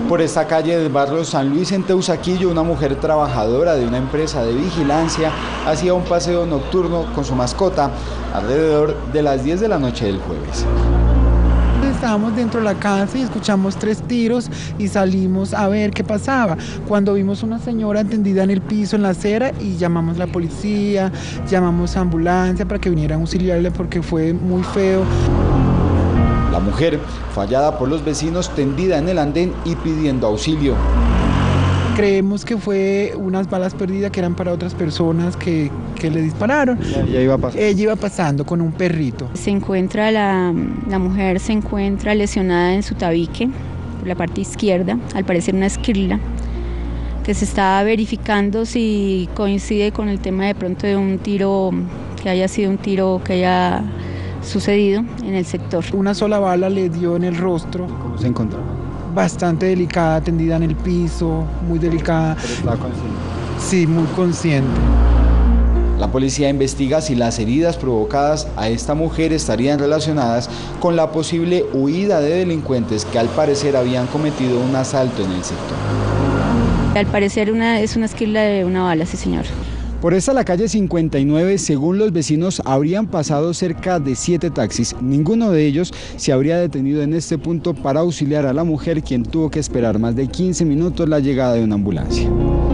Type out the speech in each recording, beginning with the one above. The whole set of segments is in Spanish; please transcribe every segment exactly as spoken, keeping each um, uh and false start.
Por esta calle del barrio San Luis en Teusaquillo, una mujer trabajadora de una empresa de vigilancia hacía un paseo nocturno con su mascota alrededor de las diez de la noche del jueves. Estábamos dentro de la casa y escuchamos tres tiros y salimos a ver qué pasaba. Cuando vimos una señora tendida en el piso, en la acera, y llamamos a la policía, llamamos a ambulancia para que vinieran a auxiliarle porque fue muy feo. La mujer fue hallada por los vecinos tendida en el andén y pidiendo auxilio. Creemos que fue unas balas perdidas que eran para otras personas que, que le dispararon. Ella iba pasando. Ella iba pasando con un perrito. Se encuentra la, la mujer se encuentra lesionada en su tabique, por la parte izquierda, al parecer una esquirla, que se está verificando si coincide con el tema de pronto de un tiro, que haya sido un tiro que haya sucedido en el sector. Una sola bala le dio en el rostro. ¿Cómo se encontraba? Bastante delicada, tendida en el piso, muy delicada. ¿Pero estaba consciente? Sí, muy consciente. La policía investiga si las heridas provocadas a esta mujer estarían relacionadas con la posible huida de delincuentes que al parecer habían cometido un asalto en el sector. Al parecer una, es una esquirla de una bala, sí señor. Por esta la calle cincuenta y nueve, según los vecinos, habrían pasado cerca de siete taxis. Ninguno de ellos se habría detenido en este punto para auxiliar a la mujer, quien tuvo que esperar más de quince minutos la llegada de una ambulancia.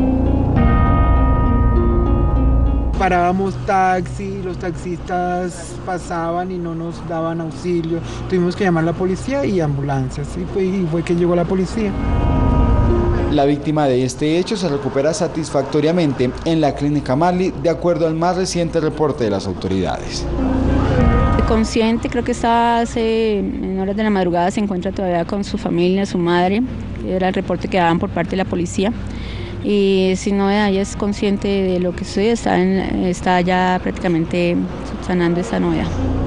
Parábamos taxi, los taxistas pasaban y no nos daban auxilio. Tuvimos que llamar a la policía y ambulancias, y fue, y fue que llegó la policía. La víctima de este hecho se recupera satisfactoriamente en la clínica Marley, de acuerdo al más reciente reporte de las autoridades. Consciente, creo que estaba hace, en horas de la madrugada, se encuentra todavía con su familia, su madre, que era el reporte que daban por parte de la policía. Y sin novedad, ella es consciente de lo que sucede, está, en, está ya prácticamente subsanando esa novedad.